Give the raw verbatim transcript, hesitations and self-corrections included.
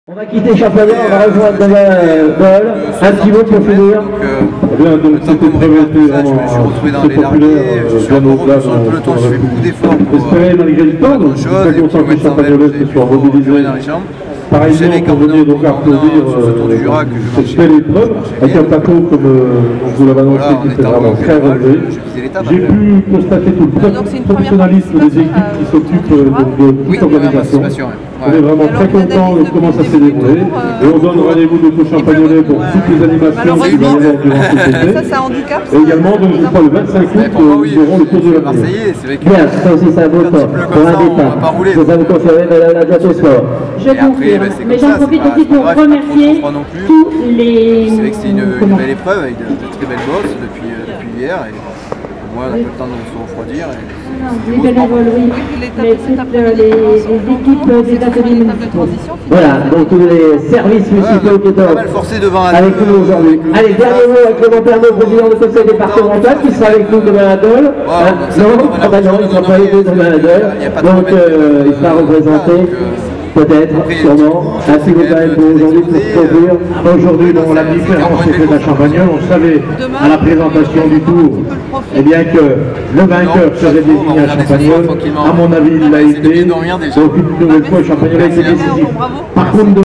On va quitter Champagnat, on va rejoindre Dole. Un petit mot pour finir. Bien, donc cette épreuve était vraiment très populaire, bien au-delà de le peloton, je fais beaucoup d'efforts pour espérer malgré le temps, donc je suis très content que Champagnolais se soit mobilisé pareillement pour venir donc applaudir cette belle épreuve, avec un plateau comme vous l'avez annoncé qui était vraiment très relevé. J'ai pu constater tout le professionnalisme des équipes qui s'occupent de toute l'organisation. On est vraiment très content de comment ça s'est déroulé. Et on donne rendez-vous de tout Champagnolais pour toutes les animations qui vont y avoir durant cet été. Ça, c'est un handicap. Et également, donc, je crois, le vingt-cinq août, nous aurons le Tour de la Marseillais. Bien, ça aussi, ça vaut pour un départ. Vous avez confirmé, Madame la Gâteau Sport. Je confirme. Mais j'en profite aussi pour remercier tous les... C'est vrai que c'était une belle épreuve avec de très belles bosses depuis hier. Moi, on n'a pas le temps de se refroidir. Les bénévoles, oui, mais toutes les, les équipes des ateliers municipaux. Voilà, donc tous les services municipaux qui étaient avec nous aujourd'hui. Allez, dernier mot avec Clément Pernaut, président du conseil départemental, qui sera avec nous demain à Dole. Non, ah bah non, il ne sera pas avec nous demain à Dole. Donc euh, il sera représenté. Peut-être, sûrement, un petit peu quand même pour aujourd'hui pour conclure. Aujourd'hui, bon, la différence était à Champagnol. On savait à la présentation du tour eh bien, que le vainqueur serait désigné à Champagnol. À mon avis, il l'a été. Donc une nouvelle fois, Champagnol a été décisif. Par contre,